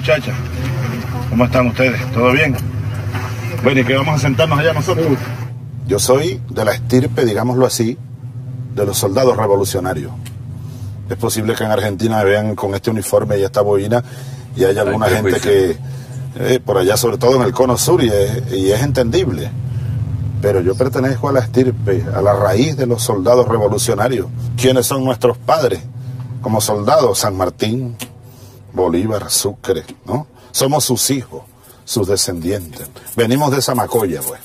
muchachas? ¿Cómo están ustedes? ¿Todo bien? Bueno, ¿y qué vamos a sentarnos allá nosotros? Yo soy de la estirpe, digámoslo así, de los soldados revolucionarios. Es posible que en Argentina me vean con este uniforme y esta boina y hay alguna gente que, por allá, sobre todo en el cono sur, y es entendible. Pero yo pertenezco a la estirpe, a la raíz de los soldados revolucionarios. ¿Quiénes son nuestros padres? Como soldados, San Martín, Bolívar, Sucre, ¿no? Somos sus hijos, sus descendientes. Venimos de esa macolla, pues.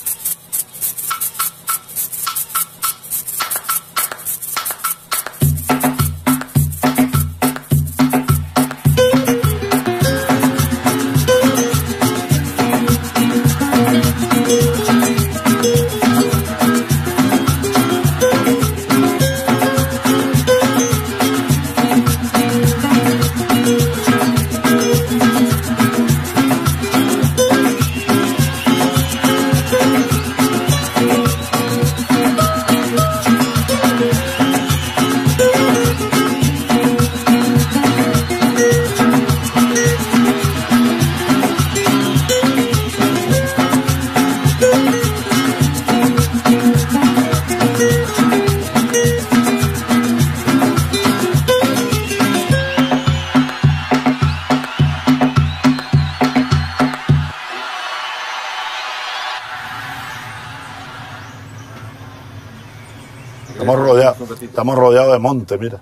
Estamos rodeados de monte, mira.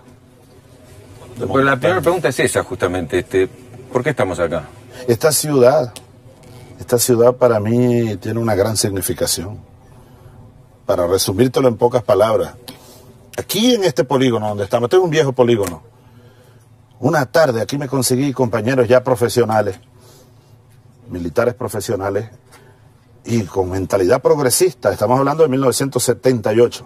Pues la primera pregunta es esa, justamente. ¿Por qué estamos acá? Esta ciudad para mí tiene una gran significación. Para resumírtelo en pocas palabras. Aquí en este polígono donde estamos, este es un viejo polígono. Una tarde aquí me conseguí compañeros ya profesionales, militares profesionales, y con mentalidad progresista. Estamos hablando de 1978.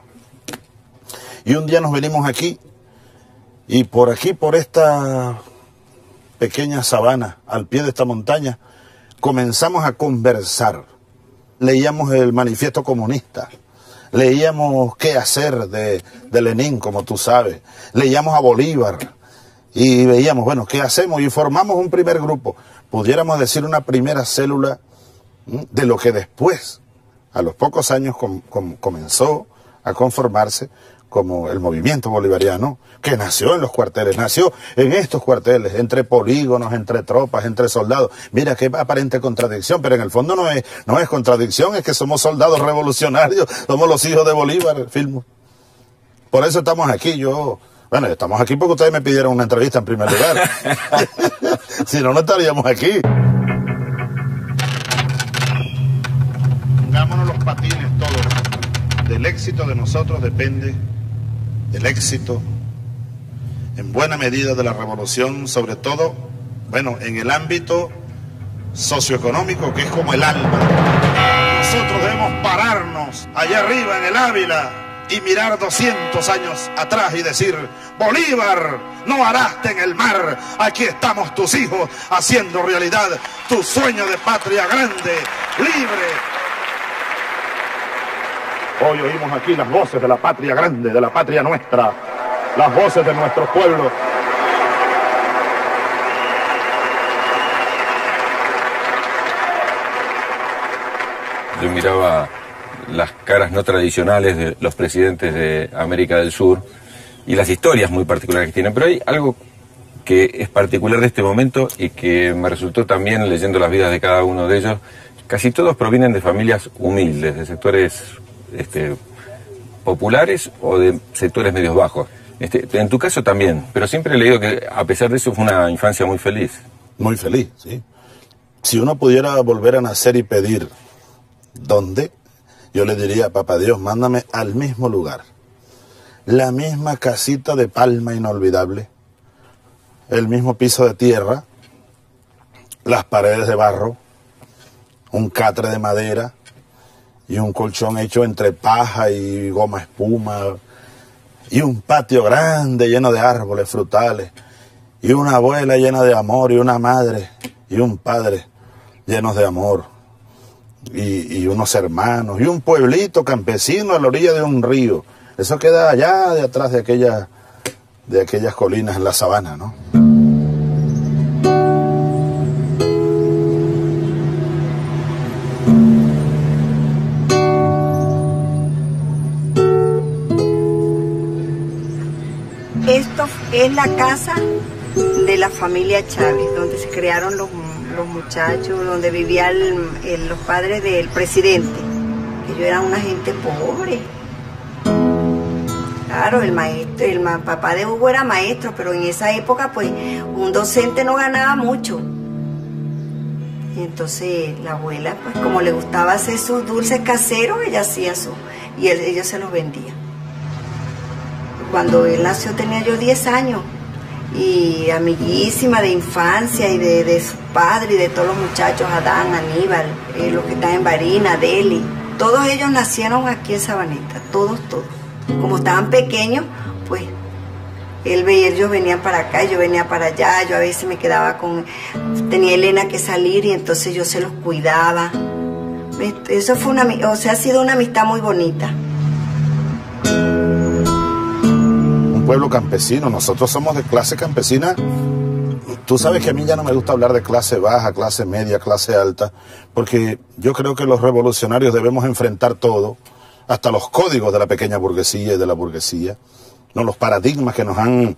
Y un día nos venimos aquí, y por aquí, por esta pequeña sabana, al pie de esta montaña, comenzamos a conversar. Leíamos el Manifiesto Comunista, leíamos Qué hacer de Lenin, como tú sabes, leíamos a Bolívar, y veíamos, bueno, ¿qué hacemos? Y formamos un primer grupo, pudiéramos decir una primera célula de lo que después, a los pocos años, comenzó a conformarse como el movimiento bolivariano, que nació en los cuarteles, nació en estos cuarteles, entre polígonos, entre tropas, entre soldados. Mira qué aparente contradicción, pero en el fondo no es contradicción, es que somos soldados revolucionarios, somos los hijos de Bolívar, Filmo. Por eso estamos aquí. Bueno, estamos aquí porque ustedes me pidieron una entrevista en primer lugar. Si no, no estaríamos aquí. Pongámonos los patines todos. Del éxito de nosotros depende el éxito, en buena medida, de la revolución, sobre todo, bueno, en el ámbito socioeconómico, que es como el alma. Nosotros debemos pararnos allá arriba en el Ávila y mirar 200 años atrás y decir: Bolívar, no araste en el mar, aquí estamos tus hijos haciendo realidad tu sueño de patria grande, libre. Hoy oímos aquí las voces de la patria grande, de la patria nuestra, las voces de nuestro pueblo. Yo miraba las caras no tradicionales de los presidentes de América del Sur y las historias muy particulares que tienen, pero hay algo que es particular de este momento y que me resultó también leyendo las vidas de cada uno de ellos. Casi todos provienen de familias humildes, de sectores populares o de sectores medios bajos. En tu caso también, pero siempre he leído que a pesar de eso fue una infancia muy feliz. Muy feliz, sí. Si uno pudiera volver a nacer y pedir dónde, yo le diría: papá Dios, mándame al mismo lugar, la misma casita de palma inolvidable, el mismo piso de tierra, las paredes de barro, un catre de madera y un colchón hecho entre paja y goma espuma, y un patio grande lleno de árboles frutales, y una abuela llena de amor, y una madre y un padre llenos de amor, y unos hermanos, y un pueblito campesino a la orilla de un río. Eso queda allá de atrás de aquellas colinas en la sabana, ¿no? esto es la casa de la familia Chávez, donde se crearon los muchachos, donde vivían los padres del presidente. Ellos eran una gente pobre. Claro, el papá de Hugo era maestro, pero en esa época pues un docente no ganaba mucho. Y entonces la abuela, pues como le gustaba hacer sus dulces caseros, ella hacía eso y ellos se los vendían. Cuando él nació tenía yo 10 años y amiguísima de infancia y de su padre y de todos los muchachos, Adán, Aníbal, los que están en Barina, Deli. Todos ellos nacieron aquí en Sabaneta, todos. Como estaban pequeños, pues ellos venían para acá, yo venía para allá, yo a veces me quedaba tenía Elena que salir y entonces yo se los cuidaba. Eso fue ha sido una amistad muy bonita. Un pueblo campesino, nosotros somos de clase campesina. Tú sabes que a mí ya no me gusta hablar de clase baja, clase media, clase alta, porque yo creo que los revolucionarios debemos enfrentar todo, hasta los códigos de la pequeña burguesía y de la burguesía, ¿no? Los paradigmas que nos han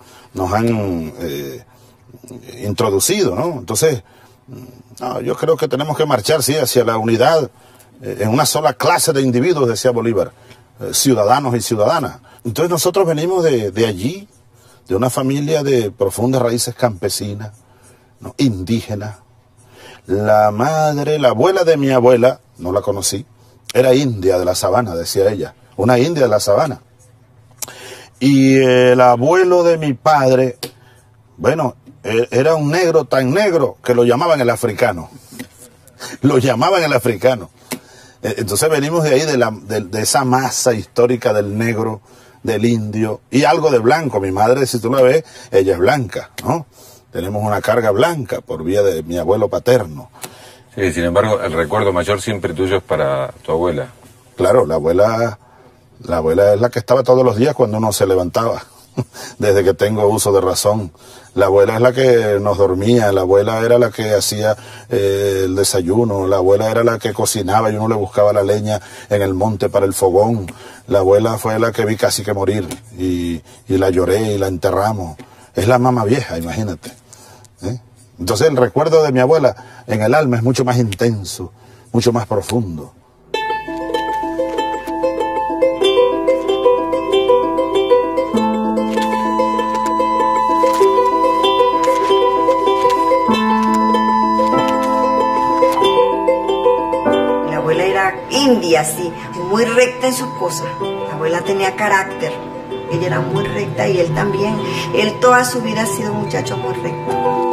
introducido, ¿no? Entonces, yo creo que tenemos que marchar, sí, hacia la unidad en una sola clase de individuos, decía Bolívar, ciudadanos y ciudadanas. Entonces nosotros venimos de allí, de una familia de profundas raíces campesinas, ¿no? Indígenas. La abuela de mi abuela, no la conocí, era india de la sabana, decía ella, una india de la sabana. Y el abuelo de mi padre, bueno, era un negro tan negro que lo llamaban el africano. Lo llamaban el africano. Entonces venimos de ahí, de esa masa histórica del negro, del indio, y algo de blanco. Mi madre, si tú la ves, ella es blanca, ¿no? Tenemos una carga blanca por vía de mi abuelo paterno. Sí, sin embargo, el recuerdo mayor siempre tuyo es para tu abuela. Claro, la abuela es la que estaba todos los días cuando uno se levantaba, desde que tengo uso de razón. La abuela es la que nos dormía, la abuela era la que hacía el desayuno, la abuela era la que cocinaba y uno le buscaba la leña en el monte para el fogón. La abuela fue la que vi casi que morir y la lloré y la enterramos. Es la mamá vieja, imagínate. Entonces el recuerdo de mi abuela en el alma es mucho más intenso, mucho más profundo. La abuela era india, sí, muy recta en sus cosas. La abuela tenía carácter, ella era muy recta y él también. Él toda su vida ha sido un muchacho muy recto.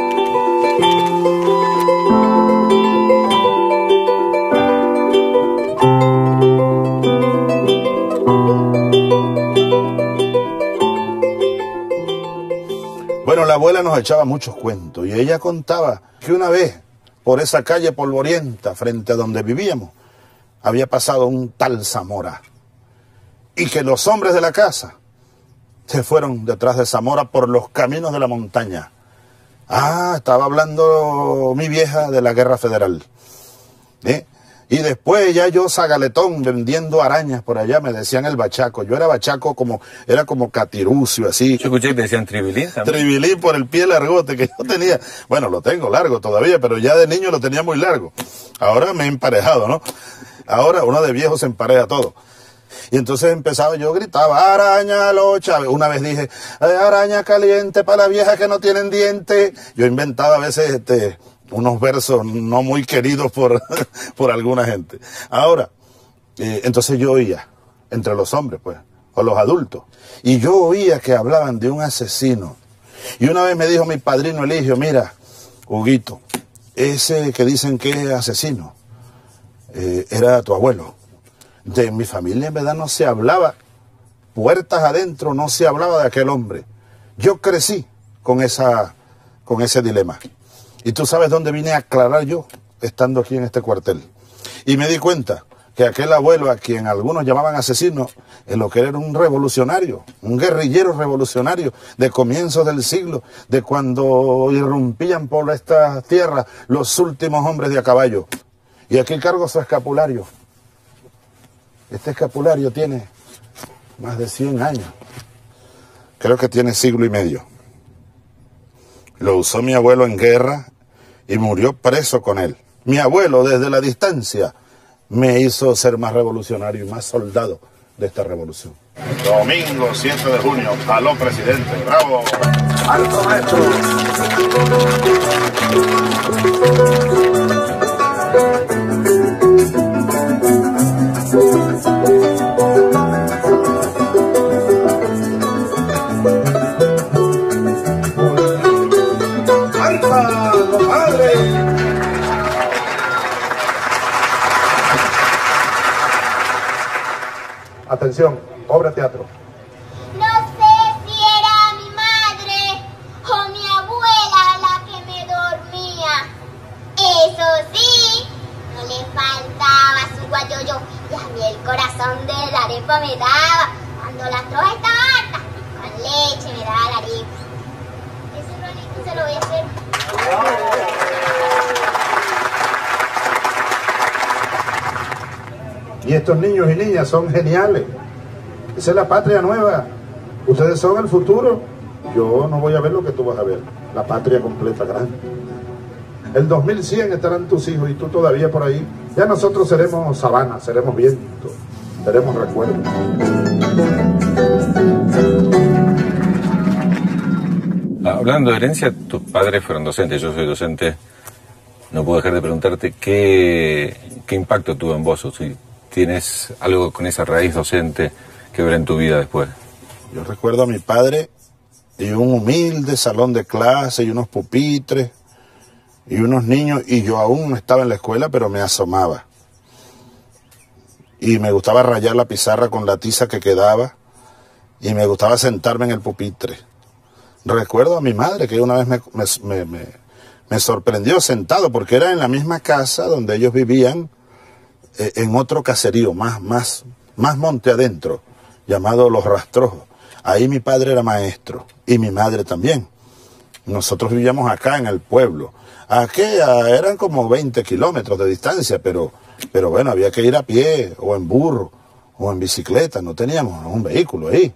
Bueno, la abuela nos echaba muchos cuentos y ella contaba que una vez por esa calle polvorienta frente a donde vivíamos había pasado un tal Zamora y que los hombres de la casa se fueron detrás de Zamora por los caminos de la montaña. Estaba hablando mi vieja de la guerra federal. Y después ya yo zagaletón vendiendo arañas por allá, me decían el bachaco. Yo era bachaco era como catirucio, así. Yo escuché que te decían tribilín también. Tribilín por el pie largote que yo tenía. Bueno, lo tengo largo todavía, pero ya de niño lo tenía muy largo. Ahora me he emparejado, ¿no? Ahora uno de viejo se empareja todo. Y entonces empezaba, yo gritaba, araña los Chávez. Una vez dije, araña caliente para las viejas que no tienen dientes. Yo inventaba a veces unos versos no muy queridos por alguna gente. Ahora, entonces yo oía, entre los hombres, pues, o los adultos, y yo oía que hablaban de un asesino. Y una vez me dijo mi padrino Eligio, mira, Huguito, ese que dicen que es asesino, era tu abuelo. De mi familia en verdad no se hablaba, puertas adentro no se hablaba de aquel hombre. Yo crecí con ese dilema. Y tú sabes dónde vine a aclarar yo, estando aquí en este cuartel. Y me di cuenta que aquel abuelo, a quien algunos llamaban asesino, en lo que era un revolucionario, un guerrillero revolucionario de comienzos del siglo, de cuando irrumpían por esta tierra los últimos hombres de a caballo. Y aquí cargo su escapulario. Este escapulario tiene más de 100 años. creo que tiene siglo y medio. Lo usó mi abuelo en guerra y murió preso con él. Mi abuelo, desde la distancia, me hizo ser más revolucionario y más soldado de esta revolución. Domingo 7 de junio, aló presidente, bravo. ¡Alto, maestro! Atención, obra teatro. No sé si era mi madre o mi abuela la que me dormía. Eso sí, no le faltaba su guayoyo y a mí el corazón de la arepa me daba. Cuando la troja estaba harta, con leche me daba la arepa. Ese rolito se lo voy a hacer. Y estos niños y niñas son geniales. Esa es la patria nueva. Ustedes son el futuro. Yo no voy a ver lo que tú vas a ver. La patria completa grande. El 2100 estarán tus hijos y tú todavía por ahí. Ya nosotros seremos sabana, seremos viento, seremos recuerdos. Hablando de herencia, tus padres fueron docentes, yo soy docente. No puedo dejar de preguntarte qué impacto tuvo en vos, o si tienes algo con esa raíz docente que ver en tu vida después. Yo recuerdo a mi padre y un humilde salón de clase y unos pupitres y unos niños, y yo aún no estaba en la escuela, pero me asomaba. Y me gustaba rayar la pizarra con la tiza que quedaba y me gustaba sentarme en el pupitre. Recuerdo a mi madre que una vez me sorprendió sentado, porque era en la misma casa donde ellos vivían, en otro caserío, más monte adentro, llamado Los Rastrojos. Ahí mi padre era maestro, y mi madre también. Nosotros vivíamos acá en el pueblo. Eran como 20 kilómetros de distancia, pero bueno, había que ir a pie, o en burro, o en bicicleta, no teníamos un vehículo ahí.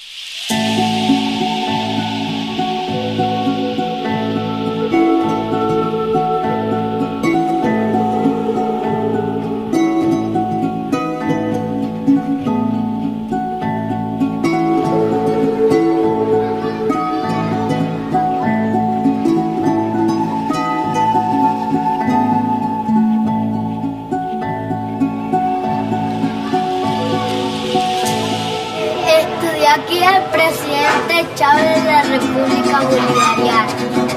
Aquí el presidente Chávez de la República Bolivariana.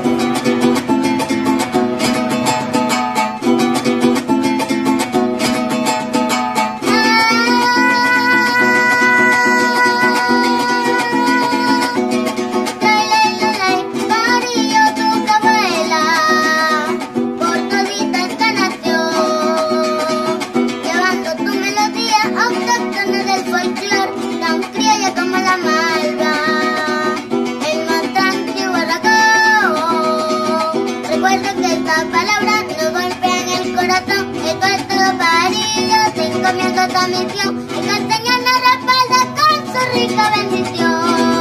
Esta misión, el Señor nos respalda con su rica bendición.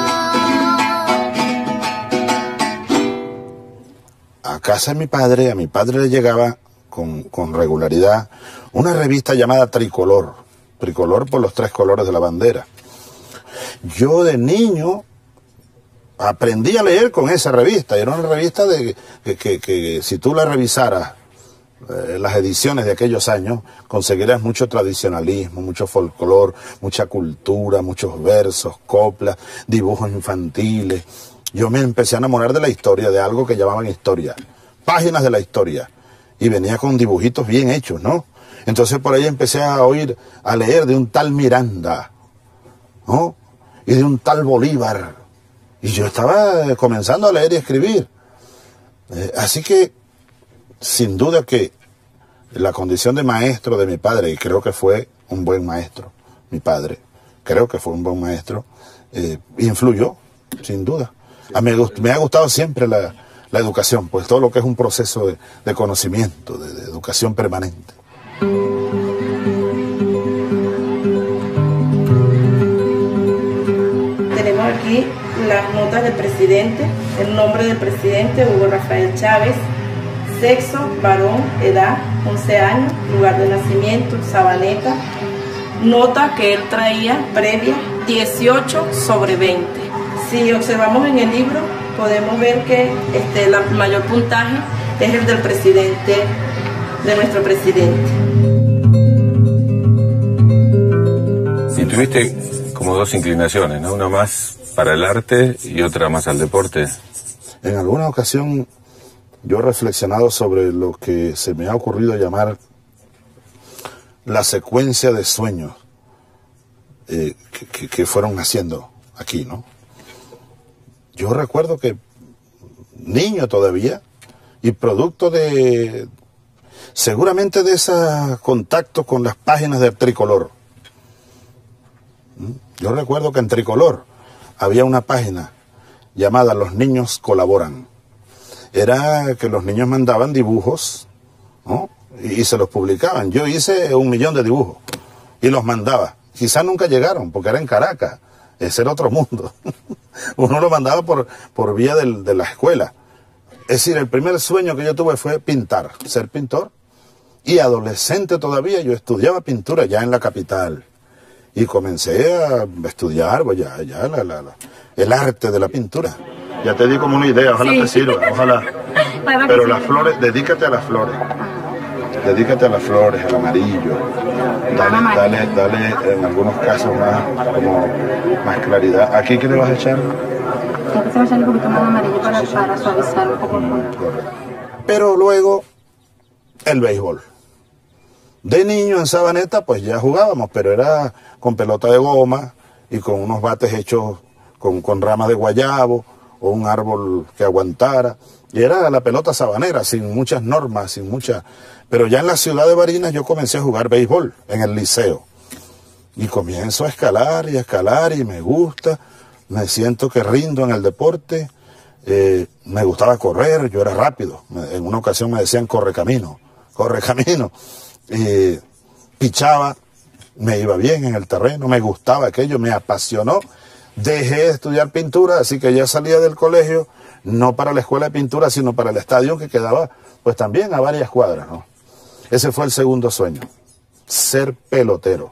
A casa de mi padre, a mi padre le llegaba con regularidad una revista llamada Tricolor. Tricolor por los 3 colores de la bandera. Yo de niño aprendí a leer con esa revista. Era una revista que si tú la revisaras, las ediciones de aquellos años, conseguirás mucho tradicionalismo, mucho folclor, mucha cultura, muchos versos, coplas, dibujos infantiles. Yo me empecé a enamorar de la historia, de algo que llamaban historia, páginas de la historia, y venía con dibujitos bien hechos, ¿no? Entonces por ahí empecé a leer de un tal Miranda, ¿no? Y de un tal Bolívar, y yo estaba comenzando a leer y escribir. Así que sin duda que la condición de maestro de mi padre, y creo que fue un buen maestro, mi padre, creo que fue un buen maestro, influyó, sin duda. Me ha gustado siempre la educación, pues todo lo que es un proceso de conocimiento, de educación permanente. Tenemos aquí las notas del presidente, el nombre del presidente, Hugo Rafael Chávez, sexo, varón, edad, 11 años, lugar de nacimiento, Sabaneta, nota que él traía previa, 18/20. Si observamos en el libro, podemos ver que el mayor puntaje es el del presidente, de nuestro presidente. Y tuviste como dos inclinaciones, ¿no? Una más para el arte y otra más al deporte. En alguna ocasión yo he reflexionado sobre lo que se me ha ocurrido llamar la secuencia de sueños que fueron naciendo aquí, ¿no? Yo recuerdo que niño todavía y producto de seguramente de ese contacto con las páginas del Tricolor. Yo recuerdo que en Tricolor había una página llamada Los Niños Colaboran. Era que los niños mandaban dibujos, ¿no? y se los publicaban. Yo hice 1 millón de dibujos y los mandaba. Quizás nunca llegaron porque era en Caracas. Ese era otro mundo. Uno lo mandaba por vía de la escuela. Es decir, el primer sueño que yo tuve fue pintar, ser pintor. Y adolescente todavía yo estudiaba pintura ya en la capital. Y comencé a estudiar pues, ya el arte de la pintura. Ya te di como una idea, ojalá te sirva, ojalá. Pero las flores, dedícate a las flores. Dedícate a las flores, al amarillo. Dale en algunos casos más claridad. ¿Aquí qué le vas a echar? Aquí se va a echar un poquito más amarillo para suavizar un poco el fondo. Pero luego, el béisbol. De niño en Sabaneta, pues ya jugábamos, pero era con pelota de goma y con unos bates hechos con ramas de guayabo o un árbol que aguantara. Y era la pelota sabanera, sin muchas normas, sin muchas... Pero ya en la ciudad de Barinas yo comencé a jugar béisbol en el liceo. Y comienzo a escalar y me gusta. Me siento que rindo en el deporte. Me gustaba correr, yo era rápido. En una ocasión me decían corre camino. Pichaba, me iba bien en el terreno, me gustaba aquello, me apasionó. Dejé de estudiar pintura, así que ya salía del colegio, no para la escuela de pintura, sino para el estadio que quedaba, pues también a varias cuadras, ¿no? Ese fue el segundo sueño, ser pelotero.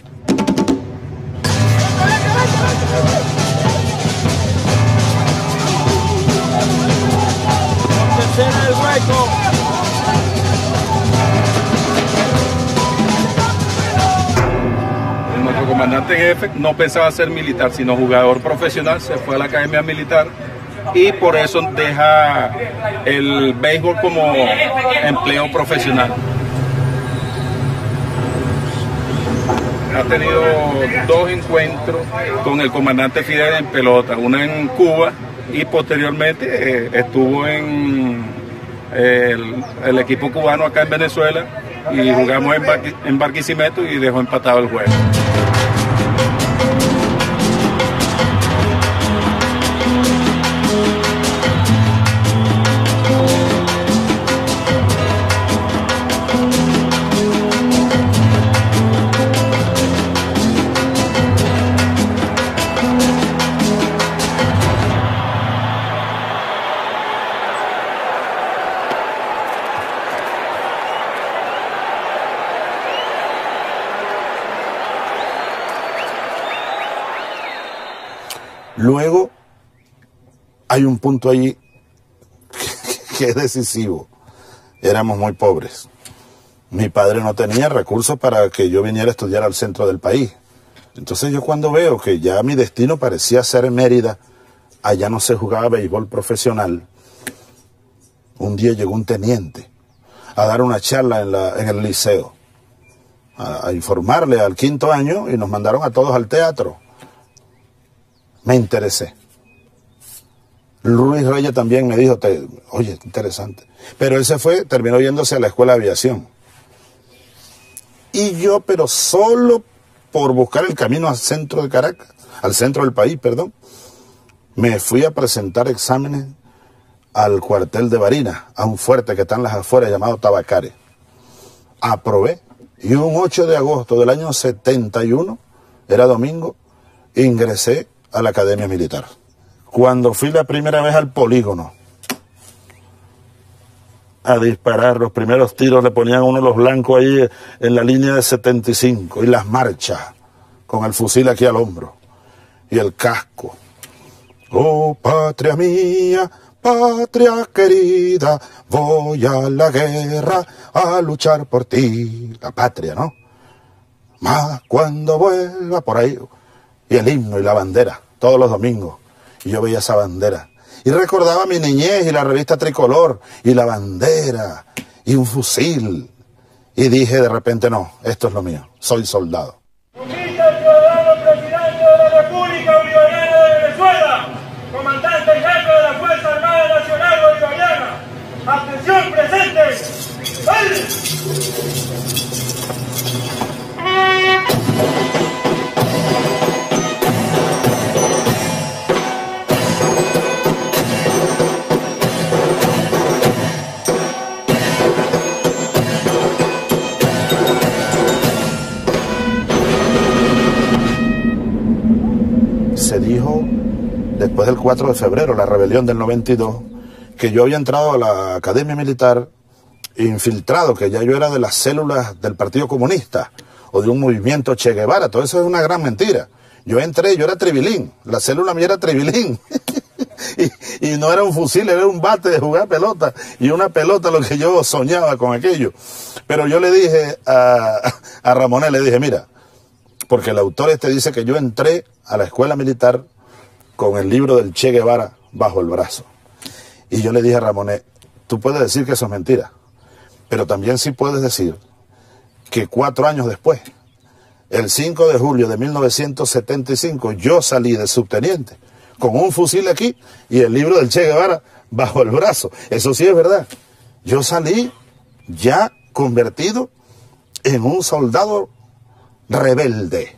Nuestro comandante jefe no pensaba ser militar, sino jugador profesional, se fue a la academia militar y por eso deja el béisbol como empleo profesional. Ha tenido 2 encuentros con el comandante Fidel en pelota, una en Cuba y posteriormente estuvo en el equipo cubano acá en Venezuela y jugamos en Barquisimeto y dejó empatado el juego. Luego, hay un punto ahí que es decisivo. Éramos muy pobres. Mi padre no tenía recursos para que yo viniera a estudiar al centro del país. Entonces yo cuando veo que ya mi destino parecía ser en Mérida, allá no se jugaba béisbol profesional, un día llegó un teniente a dar una charla en el liceo, a informarle al 5º año y nos mandaron a todos al teatro. Me interesé. Luis Reyes también me dijo, oye, interesante. Pero él se fue, terminó yéndose a la escuela de aviación. Y yo, pero solo por buscar el camino al centro de Caracas, al centro del país, perdón, me fui a presentar exámenes al cuartel de Barinas, a un fuerte que está en las afueras llamado Tabacare. Aprobé. Y un 8 de agosto del año 71, era domingo, ingresé a la Academia Militar, cuando fui la primera vez al polígono a disparar, los primeros tiros le ponían uno los blancos ahí en la línea de 75 y las marchas con el fusil aquí al hombro y el casco. Oh, patria mía, patria querida, voy a la guerra a luchar por ti. La patria, ¿no? Más cuando vuelva por ahí. Y el himno y la bandera, todos los domingos. Y yo veía esa bandera. Y recordaba mi niñez y la revista Tricolor, y la bandera, y un fusil. Y dije de repente, no, esto es lo mío, soy soldado. Conquista el ciudadano presidente de la República Bolivariana de Venezuela, comandante en jefe de la Fuerza Armada Nacional Bolivariana. Atención presente. ¡Ay! Se dijo, después del 4 de febrero, la rebelión del 92, que yo había entrado a la academia militar infiltrado, que ya yo era de las células del Partido Comunista o de un movimiento Che Guevara. Todo eso es una gran mentira. Yo entré, yo era tribilín, la célula mía era tribilín. y no era un fusil, era un bate de jugar pelota, y una pelota lo que yo soñaba con aquello. Pero yo le dije a Ramonet, le dije, mira, porque el autor dice que yo entré a la escuela militar con el libro del Che Guevara bajo el brazo. Y yo le dije a Ramonet, tú puedes decir que eso es mentira, pero también sí puedes decir que 4 años después, el 5 de julio de 1975, yo salí de subteniente con un fusil aquí y el libro del Che Guevara bajo el brazo. Eso sí es verdad. Yo salí ya convertido en un soldado rebelde.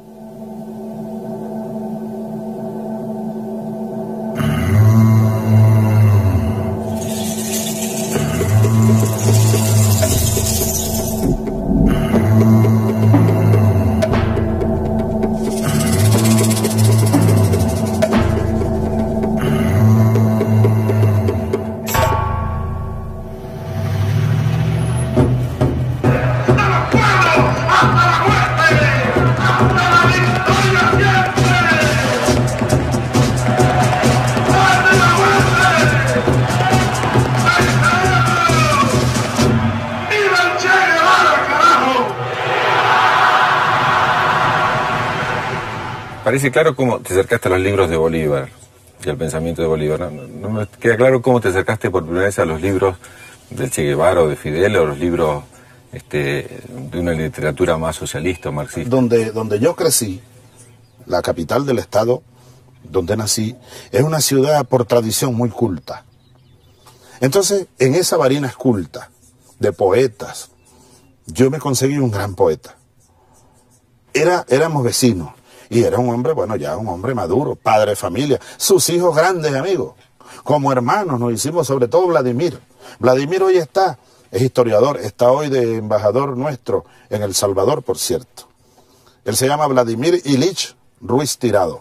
Parece claro cómo te acercaste a los libros de Bolívar y al pensamiento de Bolívar. No me queda claro cómo te acercaste por primera vez a los libros del Che Guevara o de Fidel, o los libros de una literatura más socialista o marxista. Donde yo crecí, la capital del estado, donde nací, es una ciudad por tradición muy culta. Entonces, en esa Barinas culta de poetas, yo me conseguí un gran poeta. Éramos vecinos. Y era un hombre, bueno, ya un hombre maduro, padre de familia, sus hijos grandes amigos, como hermanos nos hicimos, sobre todo Vladimir. Vladimir hoy es historiador, está hoy de embajador nuestro en El Salvador, por cierto. Él se llama Vladimir Ilich Ruiz Tirado.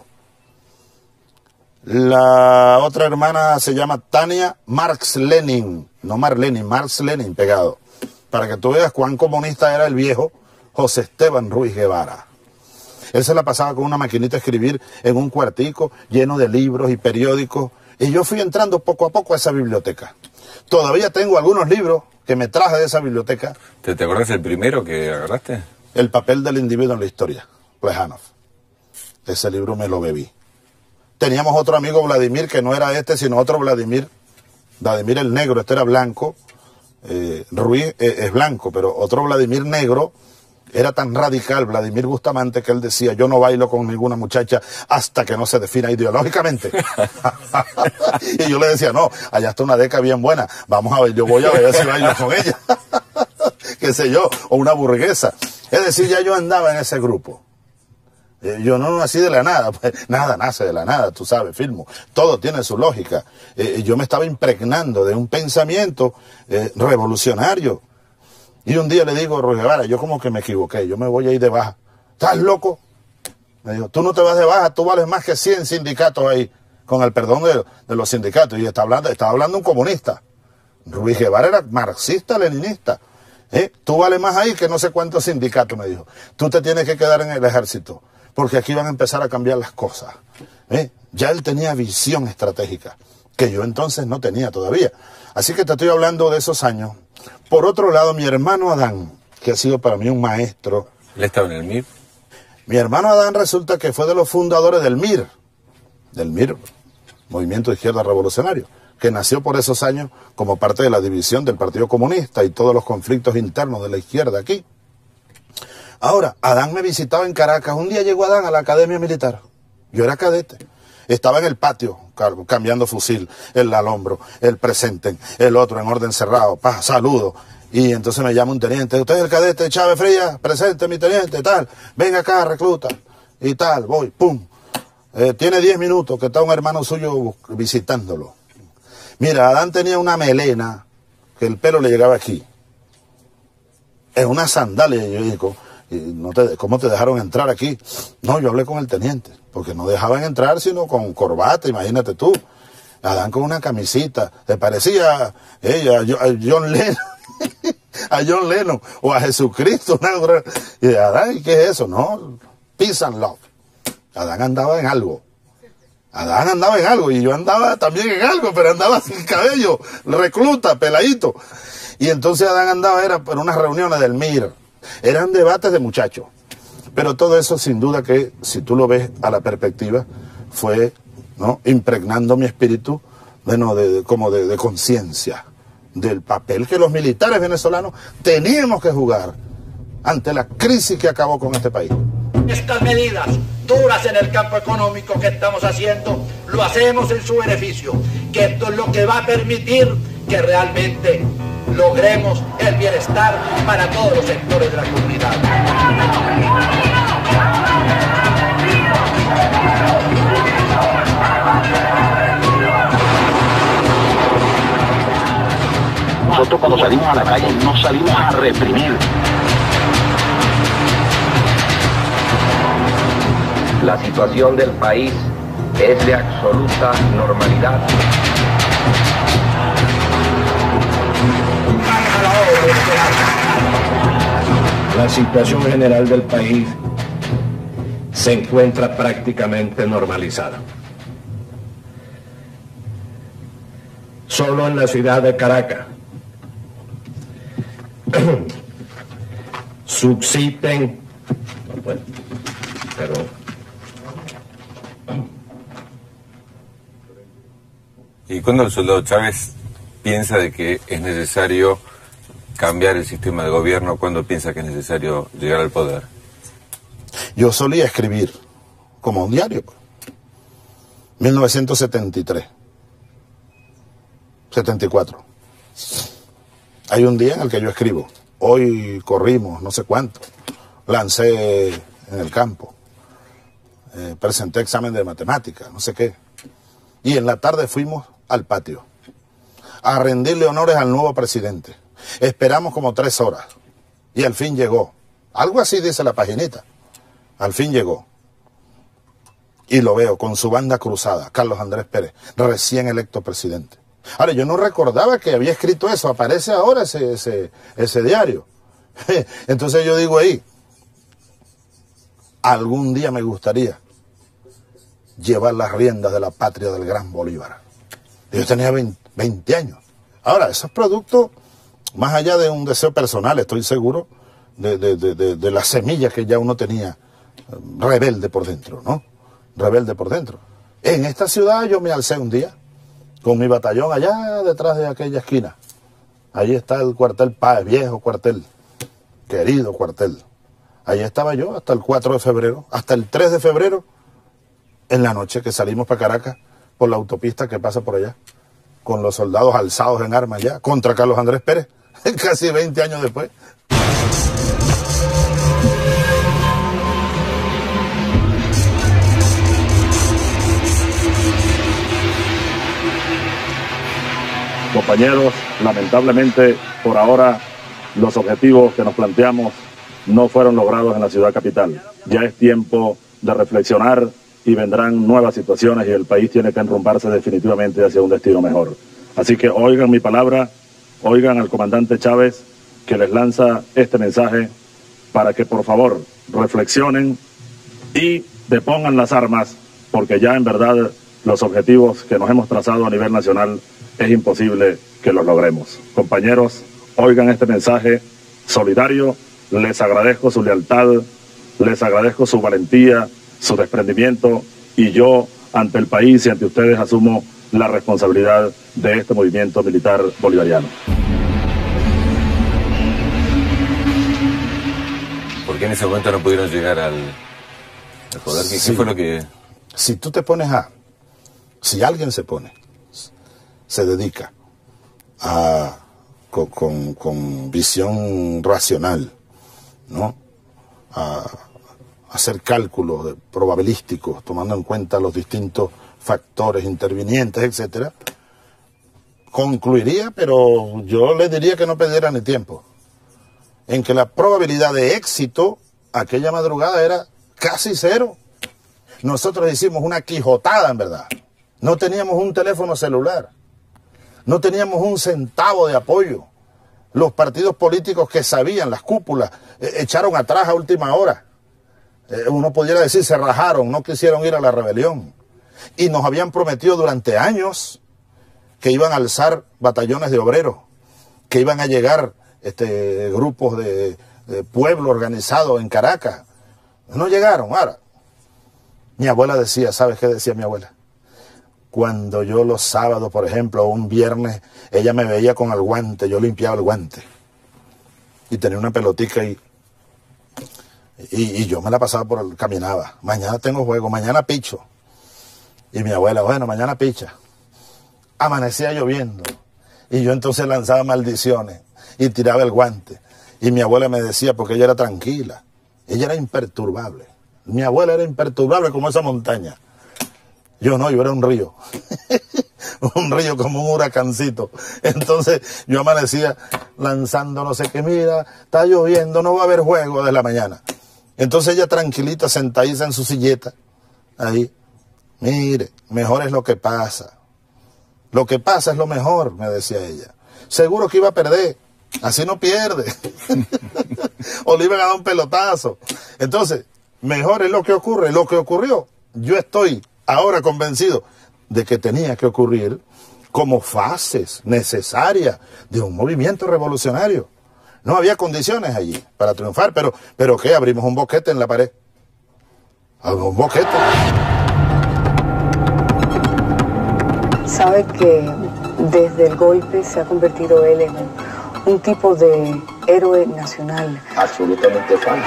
La otra hermana se llama Tania Marx Lenin, no Marlenin, Marx Lenin pegado, para que tú veas cuán comunista era el viejo José Esteban Ruiz Guevara. Él se la pasaba con una maquinita a escribir en un cuartico lleno de libros y periódicos. Y yo fui entrando poco a poco a esa biblioteca. Todavía tengo algunos libros que me traje de esa biblioteca. ¿Te acuerdas el primero que agarraste? El papel del individuo en la historia, Plejánov. Ese libro me lo bebí. Teníamos otro amigo, Vladimir, que no era sino otro Vladimir. Vladimir el negro, este era blanco. Ruiz es blanco, pero otro Vladimir negro. Era tan radical Vladimir Bustamante que él decía, yo no bailo con ninguna muchacha hasta que no se defina ideológicamente. Y yo le decía, no, allá está una deca bien buena, yo voy a ver si bailo con ella. Qué sé yo, o una burguesa. Es decir, ya yo andaba en ese grupo. Yo no nací de la nada, pues nada nace de la nada, tú sabes, Filmo. Todo tiene su lógica. Yo me estaba impregnando de un pensamiento revolucionario. Y un día le digo a Ruiz Guevara, yo como que me equivoqué, yo me voy a ir de baja. ¿Estás loco? Me dijo, tú no te vas de baja, tú vales más que 100 sindicatos ahí. con el perdón de los sindicatos. Y estaba hablando un comunista. Ruiz Guevara era marxista-leninista. Tú vales más ahí que no sé cuántos sindicatos, me dijo. Tú te tienes que quedar en el ejército, porque aquí van a empezar a cambiar las cosas. Ya él tenía visión estratégica, que yo entonces no tenía todavía. Así que te estoy hablando de esos años. Por otro lado, mi hermano Adán, que ha sido para mí un maestro. ¿Él estaba en el MIR? Mi hermano Adán resulta que fue de los fundadores del MIR, Movimiento de Izquierda Revolucionario, que nació por esos años como parte de la división del Partido Comunista y todos los conflictos internos de la izquierda aquí. Ahora, Adán me visitaba en Caracas. Un día llegó Adán a la Academia Militar. Yo era cadete. Estaba en el patio, cambiando fusil, el al hombro, el presenten, el otro en orden cerrado, saludo. Y entonces me llama un teniente, usted es el cadete Chávez Frías, presente mi teniente, tal, venga acá, recluta, y tal, voy, pum. Tiene 10 minutos que está un hermano suyo visitándolo. Mira, Adán tenía una melena, que el pelo le llegaba aquí. Es una sandalia, y yo digo, ¿cómo te dejaron entrar aquí? No, yo hablé con el teniente, porque no dejaban entrar sino con corbata, imagínate tú. Adán con una camisita, le parecía a John Lennon. A John Lennon o a Jesucristo. Y Adán, ¿y qué es eso? No, peace and love. Adán andaba en algo. Y yo andaba también en algo, pero andaba sin cabello, recluta, peladito. Y entonces Adán era por unas reuniones del MIR. Eran debates de muchachos. Pero todo eso, sin duda que, si tú lo ves a la perspectiva, fue, ¿no?, impregnando mi espíritu, como de conciencia del papel que los militares venezolanos teníamos que jugar ante la crisis que acabó con este país. Estas medidas duras en el campo económico que estamos haciendo, lo hacemos en su beneficio, que esto es lo que va a permitir que realmente logremos el bienestar para todos los sectores de la comunidad. Nosotros cuando salimos a la calle no salimos a reprimir. La situación del país es de absoluta normalidad. La situación general del país se encuentra prácticamente normalizada. Solo en la ciudad de Caracas subsisten, ¿Y cuándo el soldado Chávez piensa de que es necesario cambiar el sistema de gobierno? ¿Cuándo piensa que es necesario llegar al poder? Yo solía escribir como un diario. 1973. 74. Hay un día en el que yo escribo. Hoy corrimos no sé cuánto. Lancé en el campo. Presenté examen de matemáticas, no sé qué. Y en la tarde fuimos al patio a rendirle honores al nuevo presidente. Esperamos como 3 horas. Y al fin llegó. Algo así dice la paginita. Al fin llegó. Y lo veo con su banda cruzada, Carlos Andrés Pérez, recién electo presidente. Ahora, yo no recordaba que había escrito eso. Aparece ahora ese diario. Entonces yo digo ahí, algún día me gustaría llevar las riendas de la patria del gran Bolívar. Yo tenía 20 años. Ahora, eso es producto, más allá de un deseo personal, estoy seguro, de la semilla que ya uno tenía, rebelde por dentro, ¿no? Rebelde por dentro. En esta ciudad yo me alcé un día, con mi batallón allá detrás de aquella esquina. Ahí está el cuartel Páez, viejo cuartel, querido cuartel. Ahí estaba yo hasta el 4 de febrero, hasta el 3 de febrero, en la noche que salimos para Caracas, por la autopista que pasa por allá, con los soldados alzados en armas ya, contra Carlos Andrés Pérez, casi 20 años después. Compañeros, lamentablemente, por ahora, los objetivos que nos planteamos no fueron logrados en la ciudad capital. Ya es tiempo de reflexionar y vendrán nuevas situaciones y el país tiene que enrumbarse definitivamente hacia un destino mejor. Así que oigan mi palabra, oigan al comandante Chávez que les lanza este mensaje para que por favor reflexionen y depongan las armas, porque ya en verdad los objetivos que nos hemos trazado a nivel nacional es imposible que los logremos. Compañeros, oigan este mensaje solidario, les agradezco su lealtad, les agradezco su valentía, su desprendimiento, y yo ante el país y ante ustedes asumo la responsabilidad de este movimiento militar bolivariano. ¿Por qué en ese momento no pudieron llegar al poder? ¿Qué fue lo que...? Si tú te pones si alguien se dedica a, con visión racional, ¿no?, a hacer cálculos probabilísticos, tomando en cuenta los distintos factores intervinientes, etcétera, concluiría, pero yo le diría que no perdiera ni tiempo, en que la probabilidad de éxito aquella madrugada era casi cero. Nosotros hicimos una quijotada, en verdad. No teníamos un teléfono celular, no teníamos un centavo de apoyo. Los partidos políticos que sabían, las cúpulas, echaron atrás a última hora. Uno pudiera decir, se rajaron, no quisieron ir a la rebelión. Y nos habían prometido durante años que iban a alzar batallones de obreros, que iban a llegar grupos de pueblo organizado en Caracas. No llegaron. Ahora, mi abuela decía, ¿sabes qué decía mi abuela? Cuando yo los sábados, por ejemplo, o un viernes, ella me veía con el guante, yo limpiaba el guante. Y tenía una pelotica y yo me la pasaba caminaba. Mañana tengo juego, mañana picho. Y mi abuela, bueno, mañana picha. Amanecía lloviendo. Y yo entonces lanzaba maldiciones y tiraba el guante. Y mi abuela me decía, porque ella era tranquila, ella era imperturbable. Mi abuela era imperturbable como esa montaña. Yo no, yo era un río. Un río como un huracancito. Entonces yo amanecía lanzando no sé qué, mira, está lloviendo, no va a haber juego de la mañana. Entonces ella tranquilita, sentadiza en su silleta, ahí, mire, mejor es lo que pasa. Lo que pasa es lo mejor, me decía ella. Seguro que iba a perder, así no pierde. O le iban a dar un pelotazo. Entonces, mejor es lo que ocurre. Lo que ocurrió, yo estoy ahora convencido de que tenía que ocurrir como fases necesarias de un movimiento revolucionario. No había condiciones allí para triunfar, pero ¿qué? Abrimos un boquete en la pared. Un boquete. Sabe que desde el golpe se ha convertido él en un tipo de héroe nacional. Absolutamente falso.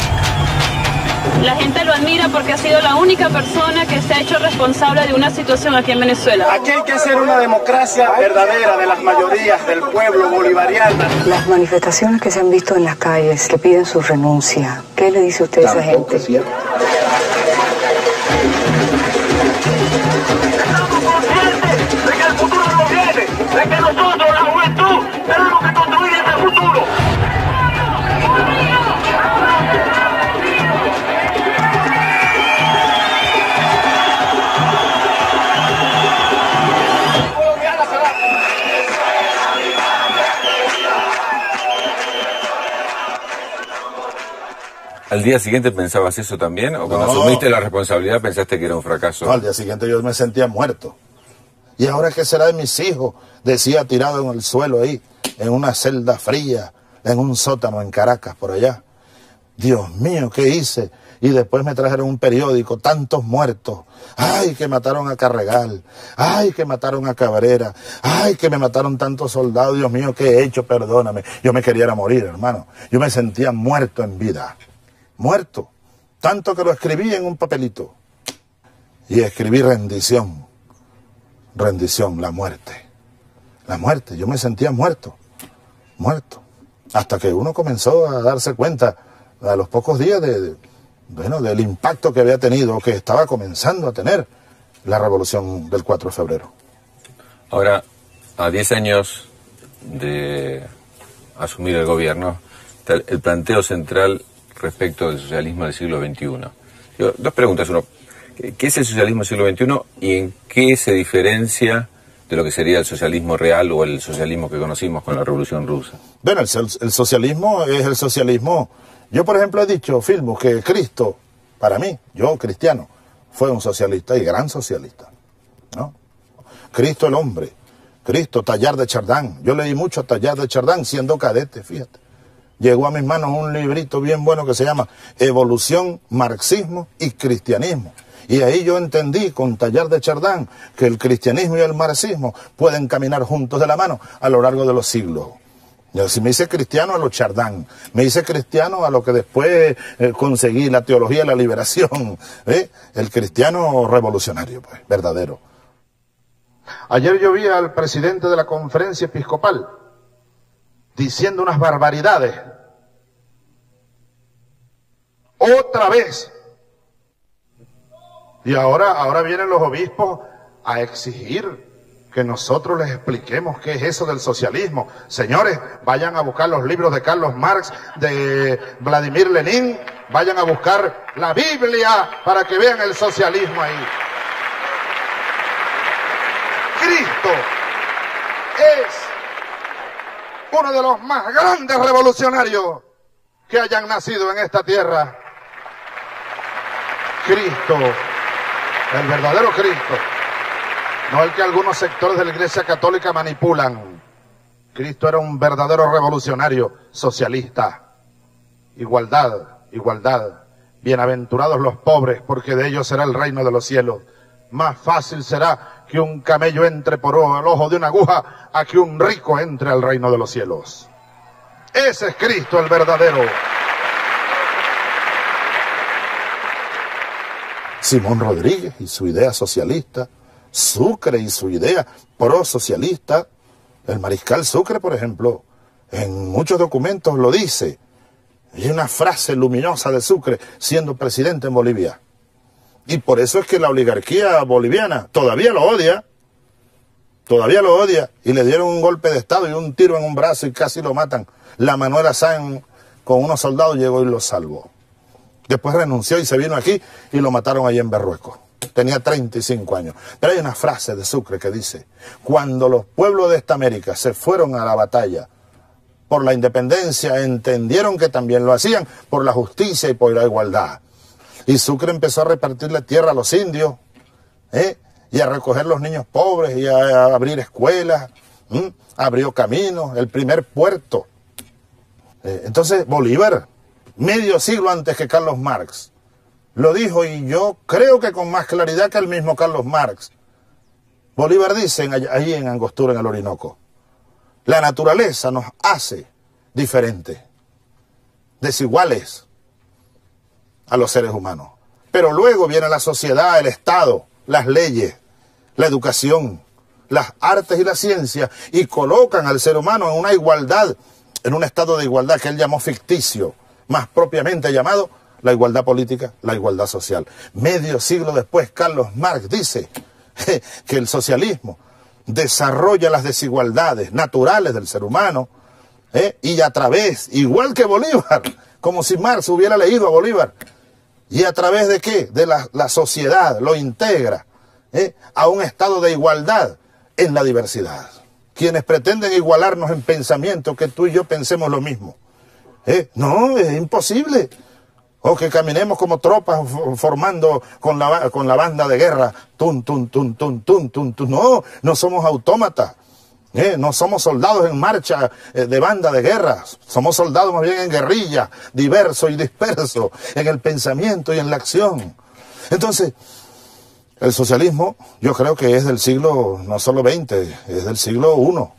La gente lo admira porque ha sido la única persona que se ha hecho responsable de una situación aquí en Venezuela. Aquí hay que hacer una democracia verdadera de las mayorías del pueblo bolivariano. Las manifestaciones que se han visto en las calles que piden su renuncia, ¿qué le dice usted a esa gente? Estamos conscientes de que el futuro no viene, de que nosotros, la juventud, tenemos que construir ese futuro. ¿Al día siguiente pensabas eso también? ¿O cuando asumiste la responsabilidad pensaste que era un fracaso? No, al día siguiente yo me sentía muerto. ¿Y ahora qué será de mis hijos? Decía tirado en el suelo ahí, en una celda fría, en un sótano en Caracas, por allá. Dios mío, ¿qué hice? Y después me trajeron un periódico, tantos muertos. Ay, que mataron a Carregal. Ay, que mataron a Cabrera. Ay, que me mataron tantos soldados. Dios mío, ¿qué he hecho? Perdóname. Yo me quería morir, hermano. Yo me sentía muerto en vida. Muerto, tanto que lo escribí en un papelito y escribí rendición, la muerte, yo me sentía muerto, hasta que uno comenzó a darse cuenta a los pocos días del impacto que había tenido, que estaba comenzando a tener la revolución del 4 de febrero. Ahora, a 10 años de asumir el gobierno, el planteo central respecto del socialismo del siglo XXI. Dos preguntas. Uno, ¿Qué es el socialismo del siglo XXI y en qué se diferencia de lo que sería el socialismo real o el socialismo que conocimos con la Revolución Rusa? Bueno, el socialismo es el socialismo. Yo, por ejemplo, he dicho, Filmus, que Cristo, para mí, yo cristiano, fue un socialista y gran socialista, ¿no? Cristo el hombre, Cristo, Teilhard de Chardin. Yo leí mucho a Teilhard de Chardin siendo cadete, fíjate. Llegó a mis manos un librito bien bueno que se llama Evolución, Marxismo y Cristianismo. Y ahí yo entendí con Teilhard de Chardin que el cristianismo y el marxismo pueden caminar juntos de la mano a lo largo de los siglos. Si me hice cristiano a lo Chardin, me hice cristiano a lo que después conseguí, la teología de la liberación, el cristiano revolucionario, pues, verdadero. Ayer yo vi al presidente de la conferencia episcopal diciendo unas barbaridades. Otra vez. Y ahora vienen los obispos a exigir que nosotros les expliquemos qué es eso del socialismo. Señores, vayan a buscar los libros de Carlos Marx, de Vladimir Lenin, vayan a buscar la Biblia para que vean el socialismo ahí. Cristo es uno de los más grandes revolucionarios que hayan nacido en esta tierra. Cristo, el verdadero Cristo. No el que algunos sectores de la Iglesia Católica manipulan. Cristo era un verdadero revolucionario socialista. Igualdad, igualdad. Bienaventurados los pobres, porque de ellos será el reino de los cielos. Más fácil será que un camello entre por el ojo de una aguja a que un rico entre al reino de los cielos. Ese es Cristo el verdadero. Simón Rodríguez y su idea socialista, Sucre y su idea pro-socialista. El mariscal Sucre, por ejemplo, en muchos documentos lo dice. Hay una frase luminosa de Sucre siendo presidente en Bolivia. Y por eso es que la oligarquía boliviana todavía lo odia. Todavía lo odia. Y le dieron un golpe de estado y un tiro en un brazo y casi lo matan. La Manuela Sáenz con unos soldados llegó y lo salvó. Después renunció y se vino aquí y lo mataron allí en Berruecos. Tenía 35 años. Pero hay una frase de Sucre que dice: cuando los pueblos de esta América se fueron a la batalla por la independencia, entendieron que también lo hacían por la justicia y por la igualdad. Y Sucre empezó a repartirle tierra a los indios, y a recoger los niños pobres, y a abrir escuelas, abrió caminos, el primer puerto. Entonces Bolívar, medio siglo antes que Carlos Marx, lo dijo, y yo creo que con más claridad que el mismo Carlos Marx. Bolívar dice allí en Angostura, en el Orinoco: la naturaleza nos hace diferentes, desiguales a los seres humanos. Pero luego viene la sociedad, el Estado, las leyes, la educación, las artes y la ciencia, y colocan al ser humano en una igualdad, en un estado de igualdad que él llamó ficticio, más propiamente llamado la igualdad política, la igualdad social. Medio siglo después, Carlos Marx dice que el socialismo desarrolla las desigualdades naturales del ser humano, y a través, igual que Bolívar, como si Marx hubiera leído a Bolívar, y a través de ¿qué? De la sociedad, lo integra a un estado de igualdad en la diversidad. Quienes pretenden igualarnos en pensamiento, que tú y yo pensemos lo mismo, no, es imposible. O que caminemos como tropas formando con la banda de guerra. Tun, tun, tun, tun, tun, tun, tun. No, no somos autómatas. No somos soldados en marcha de banda de guerra. Somos soldados más bien en guerrilla, diversos y dispersos, en el pensamiento y en la acción. Entonces, el socialismo yo creo que es del siglo, no solo XX, es del siglo I.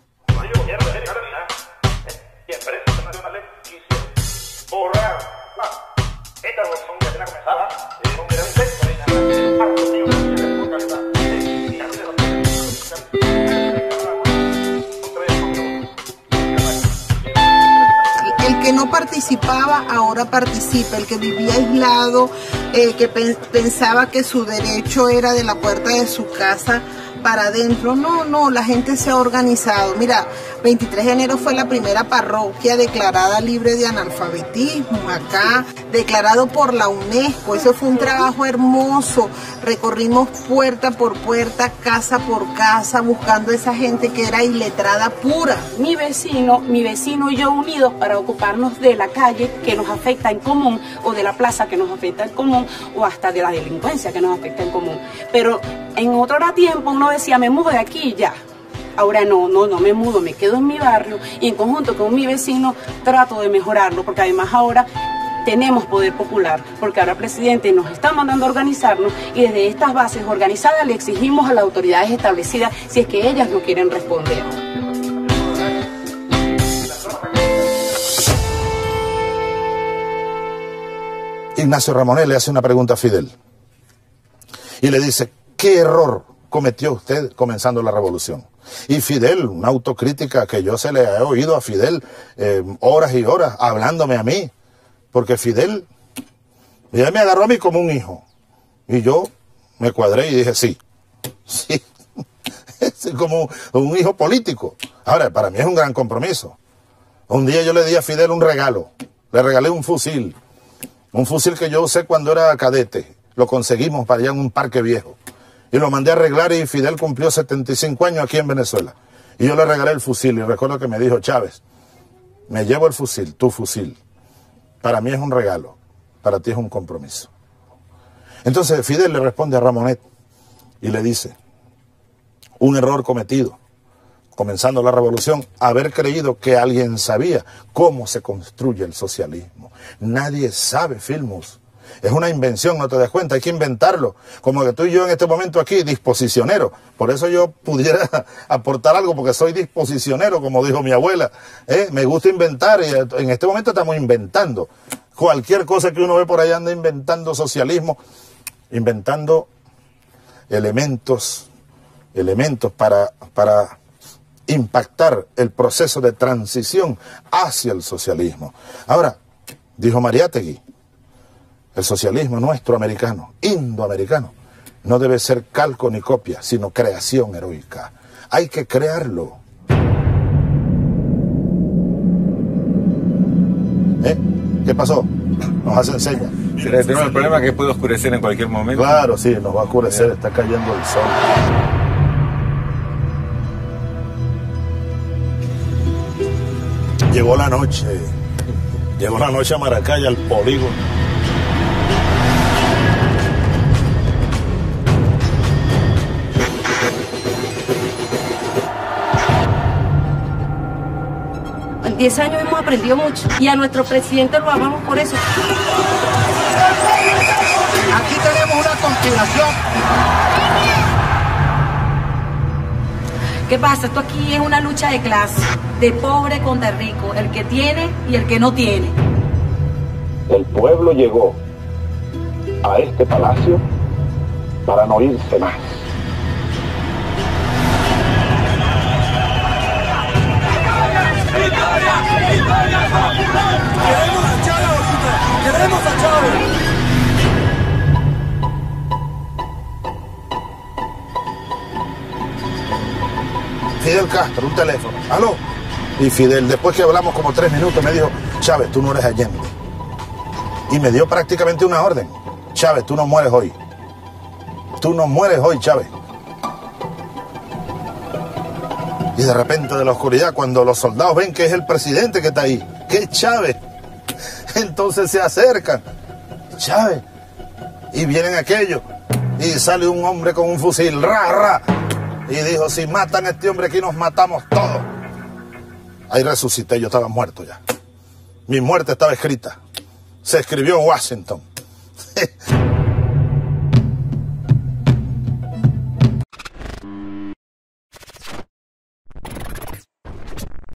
El que no participaba ahora participa, el que vivía aislado, que pensaba que su derecho era de la puerta de su casa para adentro. No, la gente se ha organizado. Mira, 23 de enero fue la primera parroquia declarada libre de analfabetismo acá, declarado por la UNESCO. Eso fue un trabajo hermoso. Recorrimos puerta por puerta, casa por casa, buscando a esa gente que era iletrada pura. Mi vecino y yo unidos para ocuparnos de la calle que nos afecta en común, o de la plaza que nos afecta en común, o hasta de la delincuencia que nos afecta en común. Pero en otro tiempo uno decía, me mudo de aquí y ya. Ahora no me mudo, me quedo en mi barrio y en conjunto con mi vecino trato de mejorarlo, porque además ahora tenemos poder popular, porque ahora el presidente nos está mandando a organizarnos y desde estas bases organizadas le exigimos a las autoridades establecidas si es que ellas no quieren responder. Ignacio Ramonet le hace una pregunta a Fidel y le dice, ¿qué error cometió usted comenzando la revolución? Y Fidel, una autocrítica que yo se le he oído a Fidel horas y horas hablándome a mí, porque Fidel ya me agarró a mí como un hijo y yo me cuadré y dije sí, es como un hijo político. Ahora, para mí es un gran compromiso. Un día yo le di a Fidel un regalo, le regalé un fusil que yo usé cuando era cadete, lo conseguimos para allá en un parque viejo. Y lo mandé a arreglar y Fidel cumplió 75 años aquí en Venezuela. Y yo le regalé el fusil y recuerdo que me dijo, Chávez, me llevo el fusil, tu fusil. Para mí es un regalo, para ti es un compromiso. Entonces Fidel le responde a Ramonet y le dice, un error cometido, comenzando la revolución, haber creído que alguien sabía cómo se construye el socialismo. Nadie sabe, Filmus. Es una invención, no te das cuenta, hay que inventarlo. Como que tú y yo en este momento aquí, disposicionero. Por eso yo pudiera aportar algo, porque soy disposicionero, como dijo mi abuela. Me gusta inventar y en este momento estamos inventando. Cualquier cosa que uno ve por allá anda inventando socialismo, inventando elementos para impactar el proceso de transición hacia el socialismo. Ahora, dijo Mariátegui, el socialismo nuestro americano, indoamericano, no debe ser calco ni copia, sino creación heroica. Hay que crearlo. ¿Qué pasó? Nos hacen señas. Tenemos el problema que puede oscurecer en cualquier momento. Claro, sí, nos va a oscurecer, está cayendo el sol. Llegó la noche a Maracay, al polígono. En 10 años hemos aprendido mucho y a nuestro presidente lo amamos por eso. Aquí tenemos una conspiración. ¿Qué pasa? Esto aquí es una lucha de clase, de pobre contra rico, el que tiene y el que no tiene. El pueblo llegó a este palacio para no irse más. ¡Queremos a Chávez! ¡Queremos a Chávez! Fidel Castro, un teléfono. ¿Aló? Y Fidel, después que hablamos como 3 minutos, me dijo, Chávez, tú no eres Allende. Y me dio prácticamente una orden. Chávez, tú no mueres hoy. Tú no mueres hoy, Chávez. Y de repente de la oscuridad, cuando los soldados ven que es el presidente que está ahí, que es Chávez, entonces se acercan. Chávez. Y vienen aquellos. Y sale un hombre con un fusil. ¡Ra, ra! Y dijo, si matan a este hombre aquí nos matamos todos. Ahí resucité, yo estaba muerto ya. Mi muerte estaba escrita. Se escribió en Washington.